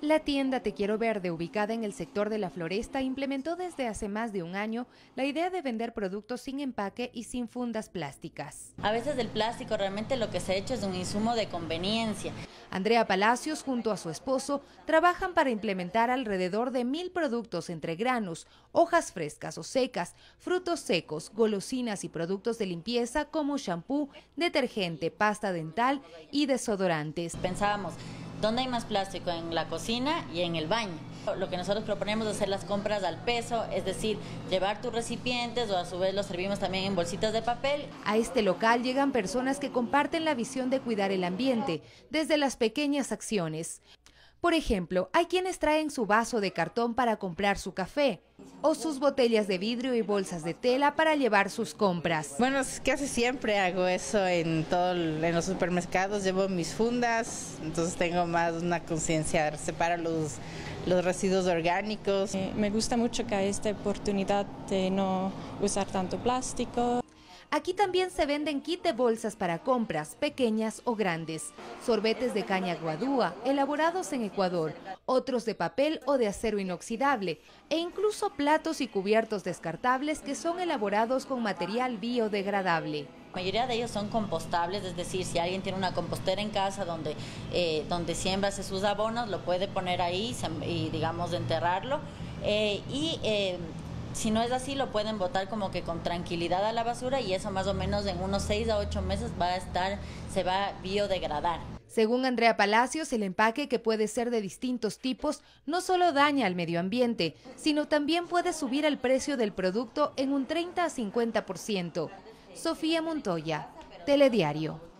La tienda Te Quiero Verde, ubicada en el sector de La Floresta, implementó desde hace más de un año la idea de vender productos sin empaque y sin fundas plásticas. A veces el plástico realmente lo que se ha hecho es un insumo de conveniencia. Andrea Palacios, junto a su esposo, trabajan para implementar alrededor de 1000 productos entre granos, hojas frescas o secas, frutos secos, golosinas y productos de limpieza como shampoo, detergente, pasta dental y desodorantes. Pensábamos, ¿dónde hay más plástico? En la cocina y en el baño. Lo que nosotros proponemos es hacer las compras al peso, es decir, llevar tus recipientes o a su vez los servimos también en bolsitas de papel. A este local llegan personas que comparten la visión de cuidar el ambiente, desde las pequeñas acciones. Por ejemplo, hay quienes traen su vaso de cartón para comprar su café o sus botellas de vidrio y bolsas de tela para llevar sus compras. Bueno, casi siempre hago eso en los supermercados, llevo mis fundas, entonces tengo más una conciencia, separo los residuos orgánicos. Me gusta mucho que hay esta oportunidad de no usar tanto plástico. Aquí también se venden kit de bolsas para compras, pequeñas o grandes, sorbetes de caña guadúa, elaborados en Ecuador, otros de papel o de acero inoxidable, e incluso platos y cubiertos descartables que son elaborados con material biodegradable. La mayoría de ellos son compostables, es decir, si alguien tiene una compostera en casa donde siembra sus abonos, lo puede poner ahí y digamos enterrarlo. Si no es así, lo pueden botar como que con tranquilidad a la basura y eso más o menos en unos 6 a 8 meses se va a biodegradar. Según Andrea Palacios, el empaque, que puede ser de distintos tipos, no solo daña al medio ambiente, sino también puede subir el precio del producto en un 30 a 50%. Sofía Montoya, Telediario.